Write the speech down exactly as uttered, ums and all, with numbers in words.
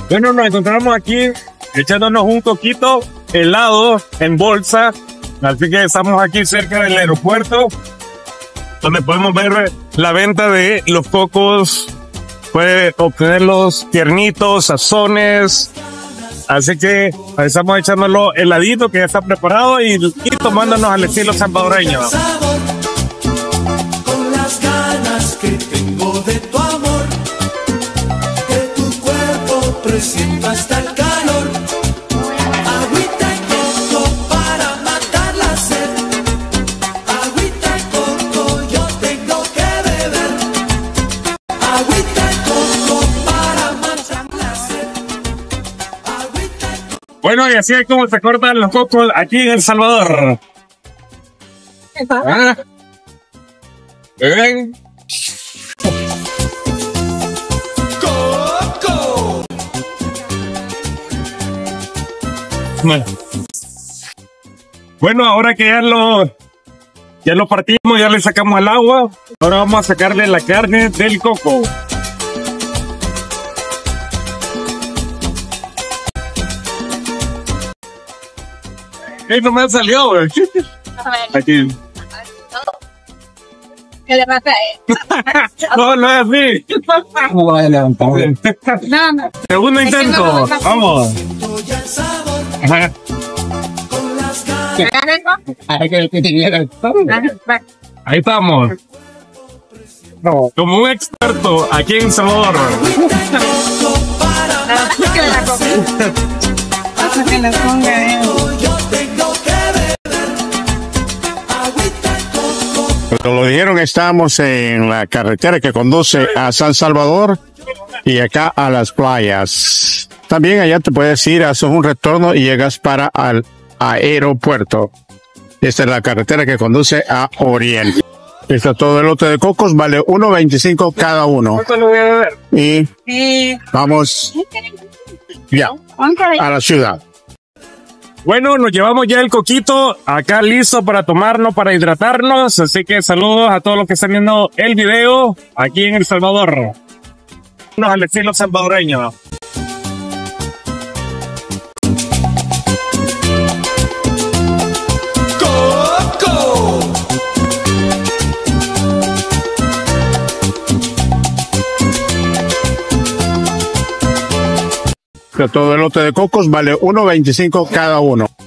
Bueno, nos encontramos aquí echándonos un coquito helado en bolsa. Así que estamos aquí cerca del aeropuerto, donde podemos ver la venta de los cocos. Puede obtenerlos tiernitos, sazones. Así que estamos echándolo heladito, que ya está preparado, y, y tomándonos al estilo salvadoreño. Con las ganas que tengo de tu amor, que tu cuerpo presienta hasta el calor. Agüita y coco para matar la sed. Agüita y coco yo tengo que beber. Agüita y coco para matar la sed. Agüita y coco. Bueno, y así es como se cortan los cocos aquí en El Salvador. ¿Ah? ¿Ven? ¡Coco! Bueno, ahora que ya lo ya lo partimos, ya le sacamos el agua, ahora vamos a sacarle la carne del coco. ¡Ey, no me salió, güey! Aquí. ¿Qué le pasa a él? No, no es así. No, no. Segundo intento. Vamos. Siento ya el sabor Ajá. con las ganas. Ahí estamos. Como un experto aquí en Salvador. Agüita y coco para matar Que la la sed. Hasta que la ponga él. Yo tengo que beber. Agüita y coco. Como lo dijeron, estamos en la carretera que conduce a San Salvador y acá a las playas. También allá te puedes ir, haces un retorno y llegas para al aeropuerto. Esta es la carretera que conduce a Oriente. Está todo el lote de cocos, vale uno veinticinco cada uno. ¿Cuánto le voy a beber? Y Sí. vamos ya a la ciudad. Bueno, nos llevamos ya el coquito acá listo para tomarnos, para hidratarnos. Así que saludos a todos los que están viendo el video aquí en El Salvador. Nos al estilo salvadoreño. ¡Coco! Está todo el lote de cocos, vale uno veinticinco cada uno.